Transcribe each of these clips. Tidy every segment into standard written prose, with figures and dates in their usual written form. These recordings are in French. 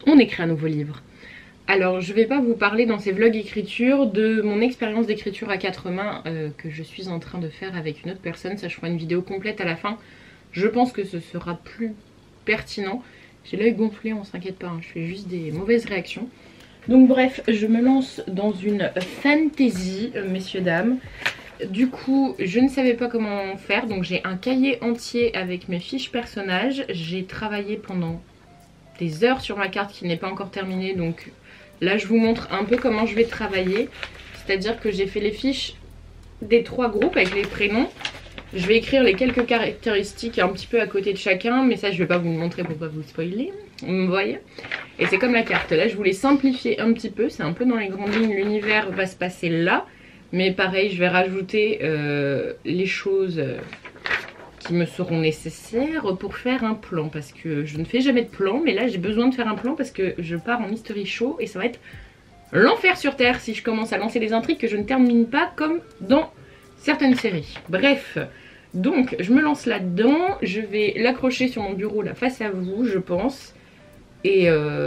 on écrit un nouveau livre. Alors je vais pas vous parler dans ces vlogs écriture de mon expérience d'écriture à quatre mains que je suis en train de faire avec une autre personne. Ça, je ferai une vidéo complète à la fin. Je pense que ce sera plus pertinent. J'ai l'œil gonflé, on s'inquiète pas, hein, je fais juste des mauvaises réactions. Donc bref, je me lance dans une fantasy, messieurs dames. Du coup, je ne savais pas comment faire, donc j'ai un cahier entier avec mes fiches personnages. J'ai travaillé pendant des heures sur ma carte qui n'est pas encore terminée, donc là je vous montre un peu comment je vais travailler. C'est-à-dire que j'ai fait les fiches des 3 groupes avec les prénoms. Je vais écrire les quelques caractéristiques un petit peu à côté de chacun, mais ça je vais pas vous le montrer pour pas vous spoiler, vous voyez. Et c'est comme la carte, là je voulais simplifier un petit peu, c'est un peu dans les grandes lignes, l'univers va se passer là. Mais pareil, je vais rajouter les choses qui me seront nécessaires pour faire un plan. Parce que je ne fais jamais de plan, mais là j'ai besoin de faire un plan parce que je pars en mystery show et ça va être l'enfer sur terre si je commence à lancer des intrigues que je ne termine pas comme dans certaines séries. Bref, donc je me lance là-dedans, je vais l'accrocher sur mon bureau là face à vous je pense. Et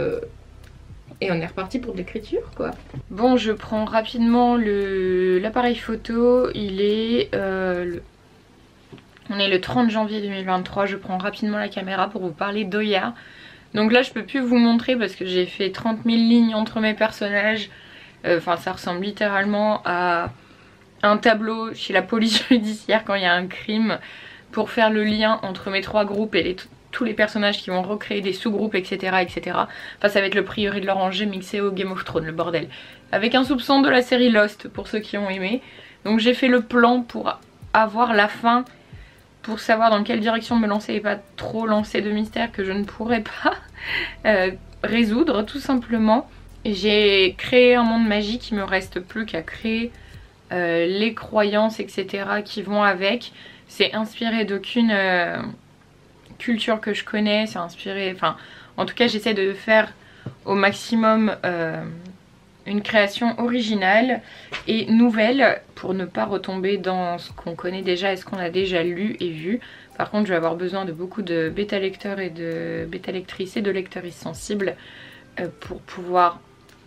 on est reparti pour de l'écriture quoi. Bon, je prends rapidement l'appareil photo, il est on est le 30 janvier 2023, je prends rapidement la caméra pour vous parler d'Oya. Donc là je peux plus vous montrer parce que j'ai fait 30 000 lignes entre mes personnages. Enfin ça ressemble littéralement à un tableau chez la police judiciaire quand il y a un crime, pour faire le lien entre mes 3 groupes et tous les personnages qui vont recréer des sous-groupes, etc., etc. Enfin ça va être le Prieuré de l'Oranger mixé au Game of Thrones, le bordel. Avec un soupçon de la série Lost pour ceux qui ont aimé. Donc j'ai fait le plan pour avoir la fin, pour savoir dans quelle direction me lancer et pas trop lancer de mystère que je ne pourrais pas résoudre tout simplement. J'ai créé un monde magique, il me reste plus qu'à créer les croyances etc. qui vont avec. C'est inspiré d'aucune culture que je connais, c'est inspiré, enfin en tout cas j'essaie de faire au maximum une création originale et nouvelle pour ne pas retomber dans ce qu'on connaît déjà et ce qu'on a déjà lu et vu. Par contre je vais avoir besoin de beaucoup de bêta lecteurs et de bêta lectrices et de lectrices sensibles pour pouvoir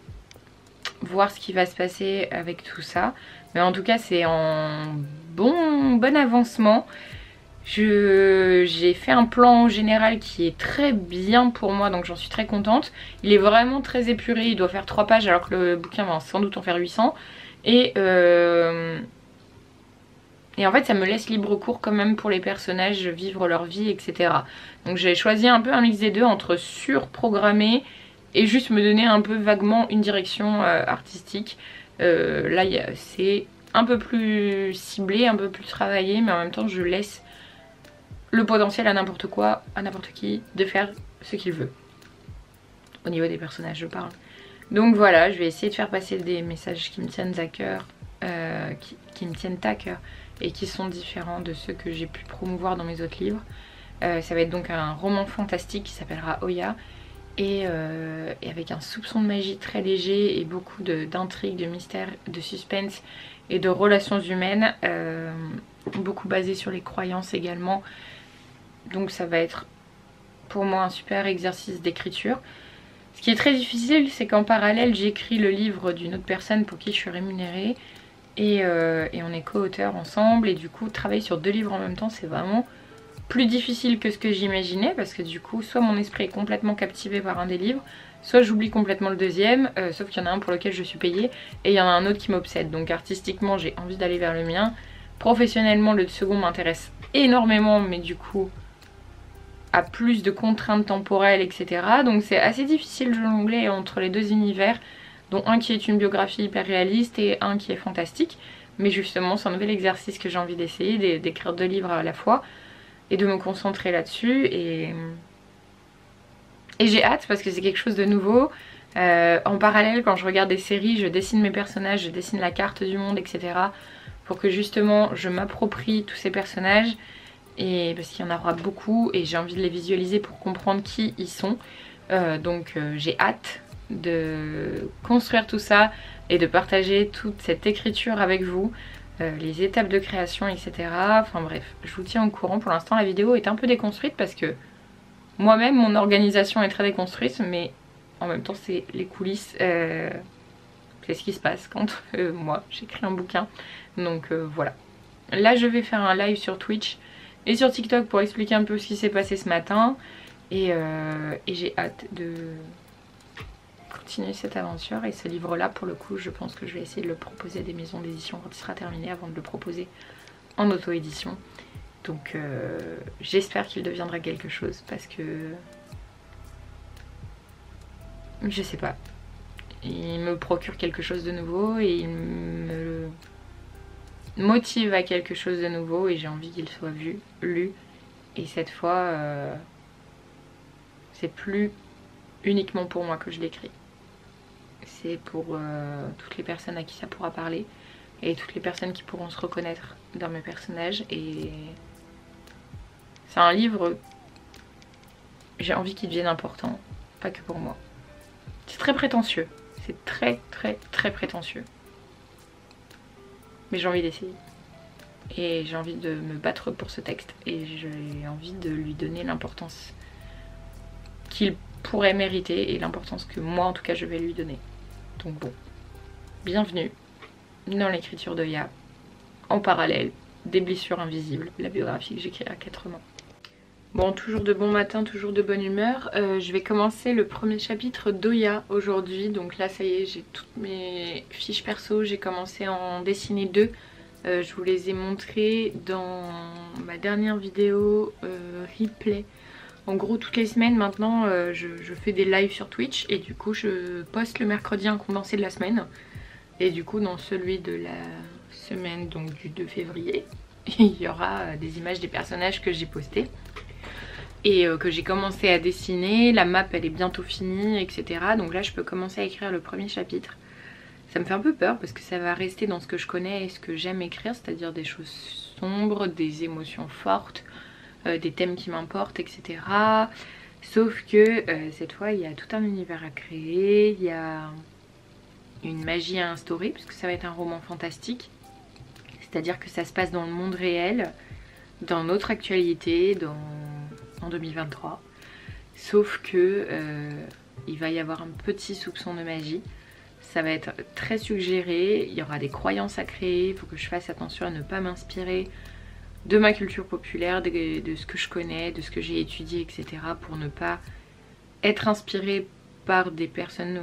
voir ce qui va se passer avec tout ça. Mais en tout cas c'est en bon avancement. J'ai fait un plan général qui est très bien pour moi, donc j'en suis très contente. Il est vraiment très épuré, il doit faire 3 pages alors que le bouquin va sans doute en faire 800. Et en fait ça me laisse libre cours quand même pour les personnages, vivre leur vie, etc. Donc j'ai choisi un peu un mix des deux entre surprogrammer et juste me donner un peu vaguement une direction artistique. Là c'est un peu plus ciblé, un peu plus travaillé, mais en même temps je laisse le potentiel à n'importe quoi, à n'importe qui, de faire ce qu'il veut. Au niveau des personnages je parle. Donc voilà, je vais essayer de faire passer des messages qui me tiennent à cœur, qui me tiennent à cœur et qui sont différents de ceux que j'ai pu promouvoir dans mes autres livres. Ça va être donc un roman fantastique qui s'appellera Oya. Et avec un soupçon de magie très léger et beaucoup d'intrigues, de mystères, de suspense et de relations humaines. Beaucoup basé sur les croyances également. Donc ça va être pour moi un super exercice d'écriture. Ce qui est très difficile, c'est qu'en parallèle j'écris le livre d'une autre personne pour qui je suis rémunérée. Et on est co-auteurs ensemble. Et du coup travailler sur 2 livres en même temps c'est vraiment plus difficile que ce que j'imaginais. Parce que du coup soit mon esprit est complètement captivé par un des livres, soit j'oublie complètement le deuxième. Sauf qu'il y en a un pour lequel je suis payée et il y en a un autre qui m'obsède. Donc artistiquement j'ai envie d'aller vers le mien. Professionnellement le second m'intéresse énormément, mais du coup à plus de contraintes temporelles etc. Donc c'est assez difficile de jongler entre les 2 univers, dont un qui est une biographie hyper réaliste et un qui est fantastique. Mais justement c'est un nouvel exercice que j'ai envie d'essayer, d'écrire 2 livres à la fois et de me concentrer là-dessus. Et j'ai hâte parce que c'est quelque chose de nouveau. En parallèle quand je regarde des séries je dessine mes personnages, je dessine la carte du monde etc. pour que justement je m'approprie tous ces personnages. Et parce qu'il y en aura beaucoup et j'ai envie de les visualiser pour comprendre qui ils sont. Donc j'ai hâte de construire tout ça et de partager toute cette écriture avec vous, les étapes de création etc. Enfin bref, je vous tiens au courant. Pour l'instant la vidéo est un peu déconstruite parce que moi-même mon organisation est très déconstruite, mais en même temps c'est les coulisses, c'est ce qui se passe quand moi j'écris un bouquin. Donc voilà. Là je vais faire un live sur Twitch et sur TikTok pour expliquer un peu ce qui s'est passé ce matin. Et j'ai hâte de continuer cette aventure. Et ce livre là pour le coup je pense que je vais essayer de le proposer à des maisons d'édition quand il sera terminé avant de le proposer en auto-édition. Donc j'espère qu'il deviendra quelque chose parce que je sais pas, il me procure quelque chose de nouveau et il me motive à quelque chose de nouveau et j'ai envie qu'il soit vu, lu. Et cette fois c'est plus uniquement pour moi que je l'écris, c'est pour toutes les personnes à qui ça pourra parler et toutes les personnes qui pourront se reconnaître dans mes personnages. Et c'est un livre, j'ai envie qu'il devienne important, pas que pour moi. C'est très prétentieux, c'est très prétentieux. Mais j'ai envie d'essayer. Et j'ai envie de me battre pour ce texte. Et j'ai envie de lui donner l'importance qu'il pourrait mériter et l'importance que moi en tout cas je vais lui donner. Donc bon, bienvenue dans l'écriture d'Oya, en parallèle des blessures invisibles, la biographie que j'écris à 4 mains. Bon, toujours de bon matin, toujours de bonne humeur. Je vais commencer le premier chapitre d'Oya aujourd'hui. Donc là ça y est, j'ai toutes mes fiches perso, j'ai commencé à en dessiner 2. Je vous les ai montrées dans ma dernière vidéo replay. En gros toutes les semaines maintenant je fais des lives sur Twitch et du coup je poste le mercredi un condensé de la semaine. Et du coup dans celui de la semaine, donc du 2 février, il y aura des images des personnages que j'ai postés et que j'ai commencé à dessiner. La map elle est bientôt finie, etc. Donc là je peux commencer à écrire le premier chapitre. Ça me fait un peu peur parce que ça va rester dans ce que je connais et ce que j'aime écrire, c'est-à-dire des choses sombres, des émotions fortes, des thèmes qui m'importent, etc. Sauf que cette fois il y a tout un univers à créer, il y a une magie à instaurer puisque ça va être un roman fantastique. C'est-à-dire que ça se passe dans le monde réel, dans notre actualité, en 2023. Sauf que il va y avoir un petit soupçon de magie. Ça va être très suggéré, il y aura des croyances à créer, il faut que je fasse attention à ne pas m'inspirer de ma culture populaire, de ce que je connais, de ce que j'ai étudié, etc. pour ne pas être inspirée par des personnes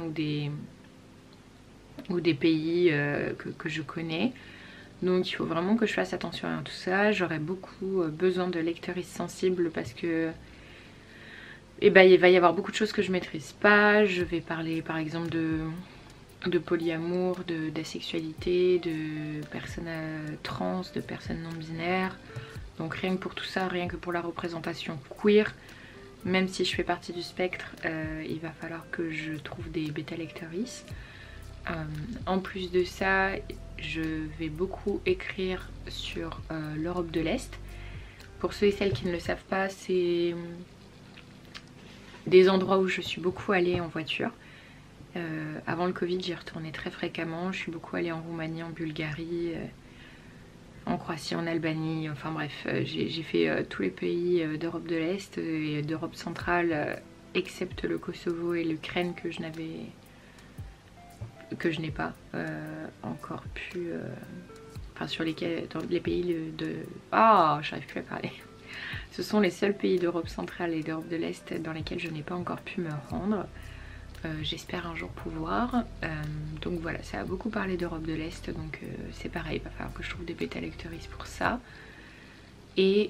ou des pays que je connais. Donc il faut vraiment que je fasse attention à tout ça. J'aurai beaucoup besoin de lectrices sensibles parce que il va y avoir beaucoup de choses que je maîtrise pas. Je vais parler par exemple de polyamour, d'asexualité, de personnes trans, de personnes non binaires. Donc rien que pour tout ça, rien que pour la représentation queer, même si je fais partie du spectre, il va falloir que je trouve des bêta lectrices. En plus de ça, je vais beaucoup écrire sur l'Europe de l'Est. Pour ceux et celles qui ne le savent pas, c'est des endroits où je suis beaucoup allée en voiture. Avant le Covid, j'y retournais très fréquemment. Je suis beaucoup allée en Roumanie, en Bulgarie, en Croatie, en Albanie. Enfin bref, j'ai fait tous les pays d'Europe de l'Est et d'Europe centrale, excepte le Kosovo et l'Ukraine que je n'ai pas encore pu... Enfin sur dans les pays de... Ah, j'arrive plus à parler. Ce sont les seuls pays d'Europe centrale et d'Europe de l'Est dans lesquels je n'ai pas encore pu me rendre. J'espère un jour pouvoir. Donc voilà, ça a beaucoup parlé d'Europe de l'Est, donc c'est pareil, il va falloir que je trouve des bêta lectrices pour ça. Et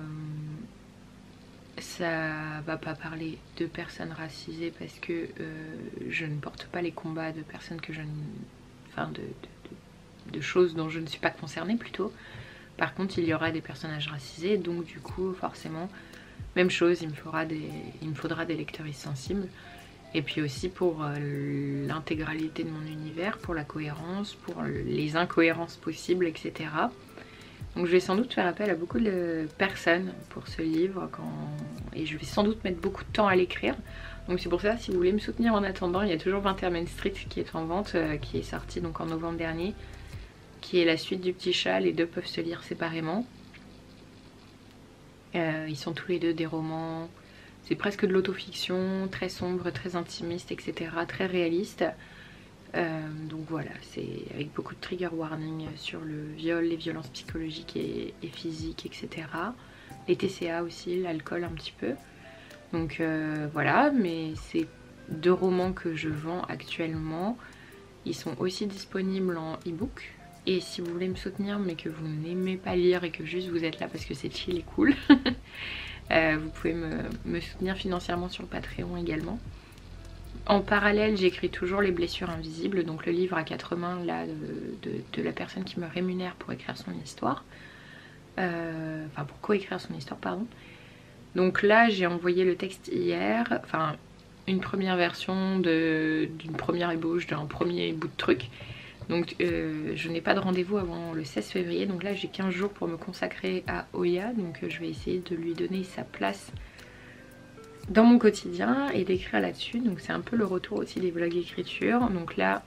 ça va pas parler de personnes racisées parce que je ne porte pas les combats de personnes que je ne... Enfin de choses dont je ne suis pas concernée plutôt. Par contre il y aura des personnages racisés, donc du coup forcément même chose, il me faudra des lectrices sensibles. Et puis aussi pour l'intégralité de mon univers, pour la cohérence, pour les incohérences possibles, etc. Donc je vais sans doute faire appel à beaucoup de personnes pour ce livre et je vais sans doute mettre beaucoup de temps à l'écrire. Donc c'est pour ça, si vous voulez me soutenir en attendant, il y a toujours 21 Main Street qui est en vente, qui est sorti donc en novembre dernier, qui est la suite du Petit Chat. Les deux peuvent se lire séparément. Ils sont tous les deux des romans C'est presque de l'autofiction, très sombre, très intimiste, etc. Très réaliste. Donc voilà, c'est avec beaucoup de trigger warning sur le viol, les violences psychologiques et physiques, etc. Les TCA aussi, l'alcool un petit peu. Donc voilà, mais c'est 2 romans que je vends actuellement. Ils sont aussi disponibles en e-book. Et si vous voulez me soutenir mais que vous n'aimez pas lire et que juste vous êtes là parce que c'est chill et cool, vous pouvez me soutenir financièrement sur le Patreon également. En parallèle, j'écris toujours Les blessures invisibles, donc le livre à 4 mains là, de la personne qui me rémunère pour écrire son histoire. Enfin, pour coécrire son histoire, pardon. Donc là, j'ai envoyé le texte hier, enfin une première version d'une première ébauche, d'un premier bout de truc. Donc je n'ai pas de rendez-vous avant le 16 février, donc là j'ai 15 jours pour me consacrer à Oya, donc je vais essayer de lui donner sa place dans mon quotidien et d'écrire là-dessus. Donc c'est un peu le retour aussi des vlogs écriture. Donc là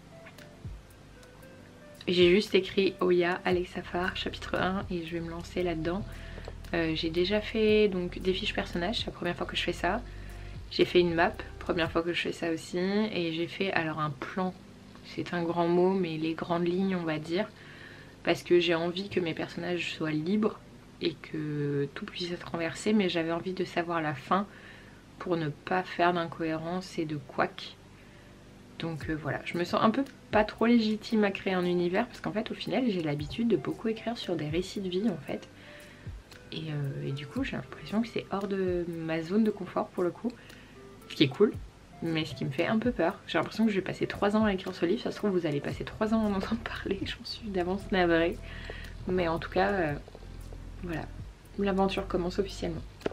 j'ai juste écrit Oya, Alex Safar, chapitre 1 et je vais me lancer là-dedans. J'ai déjà fait donc des fiches personnages, c'est la première fois que je fais ça. J'ai fait une map, première fois que je fais ça aussi. Et j'ai fait alors un plan, c'est un grand mot mais les grandes lignes on va dire. Parce que j'ai envie que mes personnages soient libres et que tout puisse être renversé. Mais j'avais envie de savoir la fin pour ne pas faire d'incohérence et de couac. Donc voilà, je me sens un peu pas trop légitime à créer un univers parce qu'en fait au final j'ai l'habitude de beaucoup écrire sur des récits de vie en fait. Et du coup j'ai l'impression que c'est hors de ma zone de confort pour le coup. Ce qui est cool, mais ce qui me fait un peu peur. J'ai l'impression que je vais passer 3 ans à écrire ce livre. Ça se trouve vous allez passer 3 ans à en entendre parler, j'en suis d'avance navrée. Mais en tout cas, voilà, l'aventure commence officiellement.